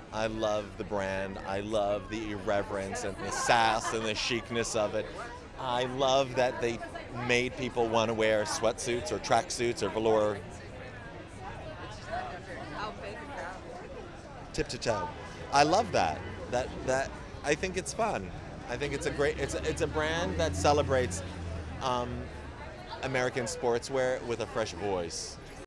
I love the brand. I love the irreverence and the sass and the chicness of it. I love that they made people want to wear sweatsuits or tracksuits or velour tip to toe. I love that. That I think it's fun. I think it's a great. It's a brand that celebrates American sportswear with a fresh voice.